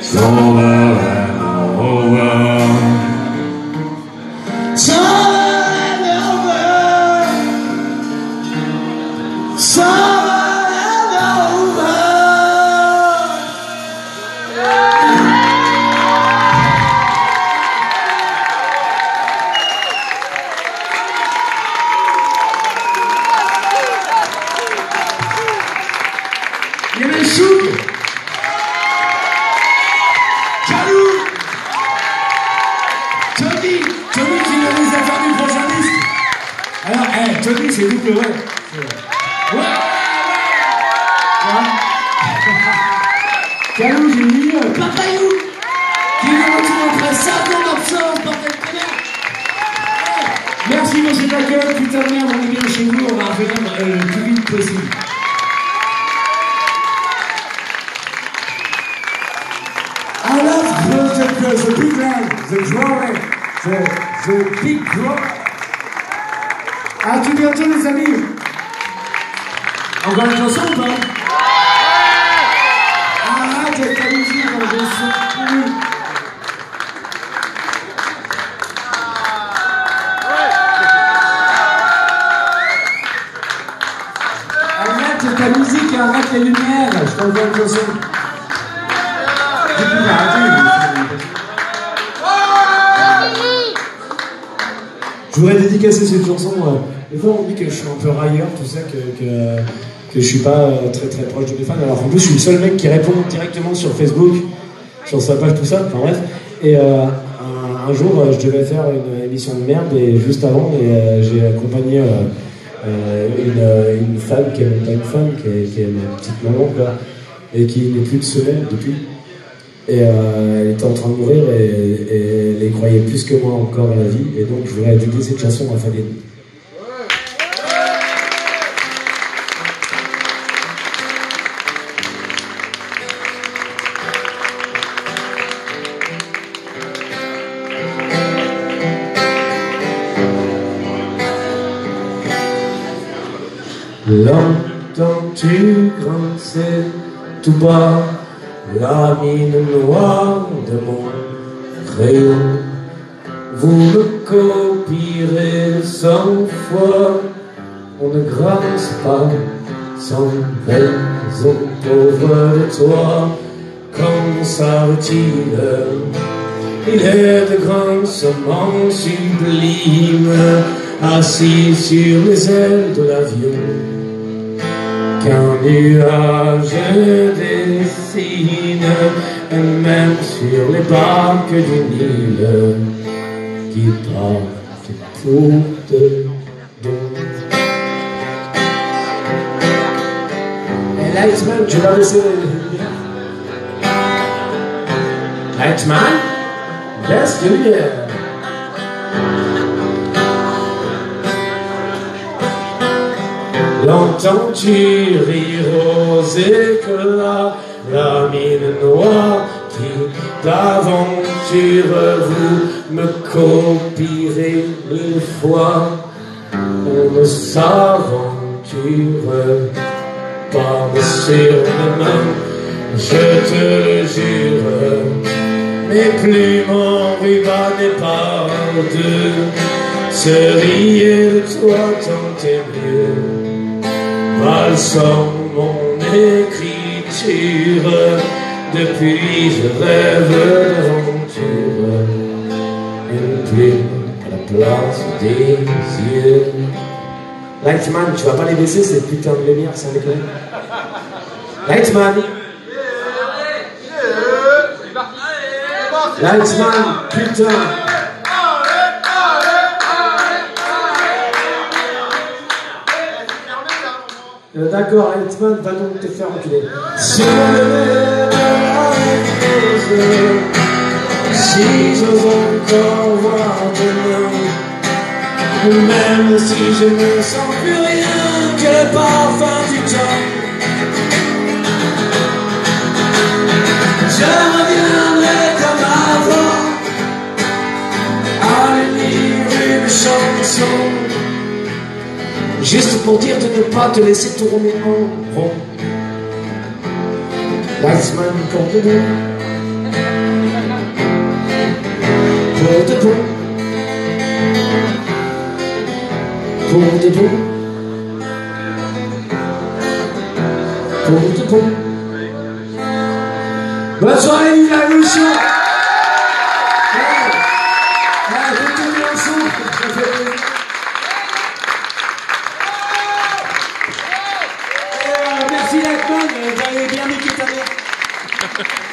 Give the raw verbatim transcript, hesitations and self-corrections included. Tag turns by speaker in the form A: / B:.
A: It's over and over. It's over and over. It's over and over. Il y avait Chouk. Jalou. Johnny. Johnny qui est le réalisateur du prochain disque. Alors, hey, Johnny, c'est double ouais. Ouais. Jalou, j'ai mis euh, Papayou. Qui est de retour après cinq ans d'absence, bordel de connard. Merci pour cet accueil. Putain de merde, on est bien chez vous. On va revenir euh, le plus vite possible. I love the, the, the big line, the drawing, the, the big draw. À tout bientôt les amis. Encore une chanson ou pas? Arrête avec ta musique, on va se... Arrête ta musique et arrête les lumières, je t'envoie une chanson. Je voudrais dédicacer cette chanson. Euh, des fois, on dit que je suis un peu railleur, tout ça, que, que, que je suis pas euh, très très proche de mes fans. Alors en plus, je suis le seul mec qui répond directement sur Facebook, sur sa page, tout ça. Enfin bref. Et euh, un, un jour, euh, je devais faire une émission de merde, et juste avant, et, euh, j'ai accompagné euh, euh, une, une femme qui est même pas une femme, qui est, qui est ma petite maman, quoi, et qui n'est plus de semaine depuis. Et euh, elle était en train de mourir et, et elle y croyait plus que moi encore à la vie. Et donc je voudrais dédier cette chanson à Fabienne. Longtemps tu grinçais tout bas la mine noire de mon crayon. Vous me copierez cent fois, on ne grince pas sans raison. Pauvre de toi, quand s'arrête-t-il? Il est de grincements sublimes, assis sur les ailes de l'avion, qu'un nuage dessine, et même sur les barques du Nil qui partent pour de bon. Et Lightman, tu vas laisser... Lightman, laisse de lumière. L'entends-tu rire aux éclats, la mine noire qui d'aventure vous me copierez mille fois? On ne s'aventure pas sur mes mains, je te le jure. Mes plumes en ruban et par deux, se rier de toi tant et mieux. Malsent mon écriture, depuis je rêve d'aventure. Une plume à la place des yeux. Lightman, tu vas pas les baisser ces putains de lumière, ça déconne. Lightman. Lightman, putain. Euh, D'accord, Lightman, va donc te faire enculer. Si j'ose encore voir demain, même si je ne sens plus rien que le parfum du temps, je reviendrai comme avant à lire une chanson, juste pour dire de ne pas te laisser tourner en rond. Lightman, pour de nous. Pour de bon. Pour de bon. Bonne soirée, vive la révolution. Merci Lachman, vous avez bien niqué ta mère.